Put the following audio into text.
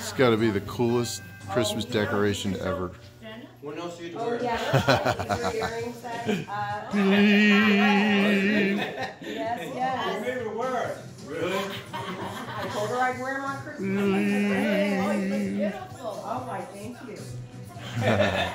It's got to be the coolest Christmas decoration ever. When else do you get to wear it? Yeah, your earrings set. Yes. My favorite word. Really? I told her I'd wear them on Christmas. Oh, you look beautiful. Oh my, thank you.